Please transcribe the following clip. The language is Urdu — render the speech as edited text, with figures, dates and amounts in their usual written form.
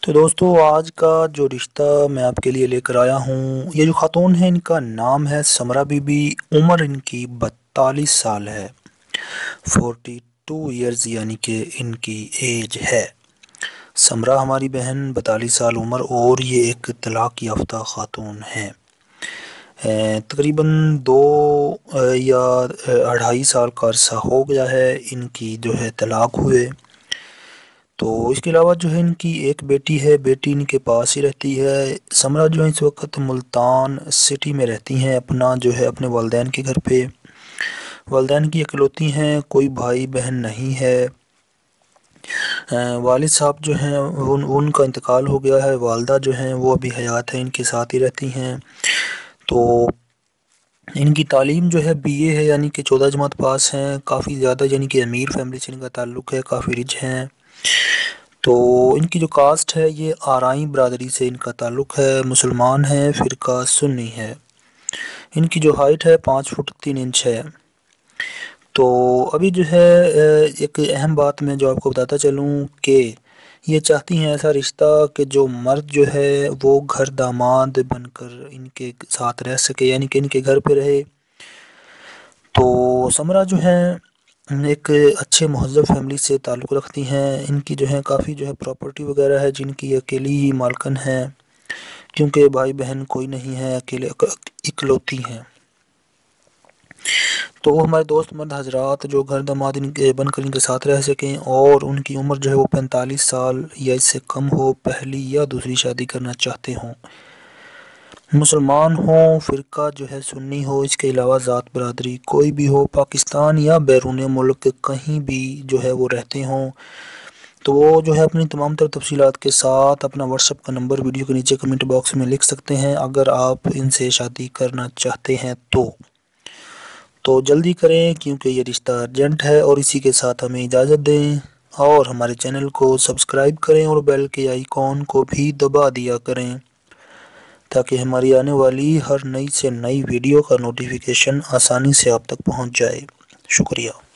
تو دوستو آج کا جو رشتہ میں آپ کے لیے لے کر آیا ہوں، یہ جو خاتون ہے ان کا نام ہے سمرہ بی بی۔ عمر ان کی 42 سال ہے، 42 ایئرز یعنی کہ ان کی ایج ہے۔ سمرہ ہماری بہن 42 سال عمر اور یہ ایک طلاق یافتہ خاتون ہیں۔ تقریباً 2 یا 2.5 سال کا عرصہ ہو گیا ہے ان کی جو ہے طلاق ہوئے۔ تو اس کے علاوہ جو ہے ان کی ایک بیٹی ہے، بیٹی ان کے پاس ہی رہتی ہے۔ سمرہ جو ہے اس وقت ملتان سٹی میں رہتی ہیں، اپنا جو ہے اپنے والدین کے گھر پہ۔ والدین کی اکلوتی ہیں، کوئی بھائی بہن نہیں ہے۔ والد صاحب جو ہیں ان کا انتقال ہو گیا ہے، والدہ جو ہیں وہ ابھی حیات ہیں، ان کے ساتھ ہی رہتی ہیں۔ تو ان کی تعلیم جو ہے BA ہے، یعنی کہ 14 جماعت پاس ہیں، کافی زیادہ یعنی کہ امیر فیملی سے ان کا تعلق ہے، کافی رچ ہیں۔ تو ان کی جو کاسٹ ہے یہ آرائیں برادری سے ان کا تعلق ہے، مسلمان ہیں، فرقہ سنی ہے۔ ان کی جو ہائٹ ہے 5 فٹ 3 انچ ہے۔ تو ابھی جو ہے ایک اہم بات میں جو آپ کو بتاتا چلوں کہ یہ چاہتی ہیں ایسا رشتہ کہ جو مرد جو ہے وہ گھر داماد بن کر ان کے ساتھ رہ سکے، یعنی کہ ان کے گھر پہ رہے۔ تو سمرہ جو ہے ایک اچھے مہذب فیملی سے تعلق رکھتی ہیں۔ ان کی جو ہے کافی جو ہے پراپرٹی وغیرہ ہے جن کی اکیلی ہی مالکن ہے، کیونکہ بھائی بہن کوئی نہیں ہے، اکیلے اکلوتی ہیں۔ تو وہ ہمارے دوست مرد حضرات جو گھر داماد ان کے بن کر ان کے ساتھ رہ سکیں اور ان کی عمر جو ہے وہ 45 سال یا اس سے کم ہو، پہلی یا دوسری شادی کرنا چاہتے ہوں، مسلمان ہوں، فرقہ جو ہے سنی ہو، اس کے علاوہ ذات برادری کوئی بھی ہو، پاکستان یا بیرون ملک کہیں بھی جو ہے وہ رہتے ہوں، تو وہ جو ہے اپنی تمام تر تفصیلات کے ساتھ اپنا واٹس ایپ کا نمبر ویڈیو کے نیچے کمنٹ باکس میں لکھ سکتے ہیں اگر آپ ان سے شادی کرنا چاہتے ہیں تو جلدی کریں، کیونکہ یہ رشتہ ارجنٹ ہے۔ اور اسی کے ساتھ ہمیں اجازت دیں اور ہمارے چینل کو سبسکرائب کریں اور بیل کے آئیکن کو بھی دبا دیا کریں تاکہ ہماری آنے والی ہر نئی سے نئی ویڈیو کا نوٹیفیکیشن آسانی سے آپ تک پہنچ جائے۔ شکریہ۔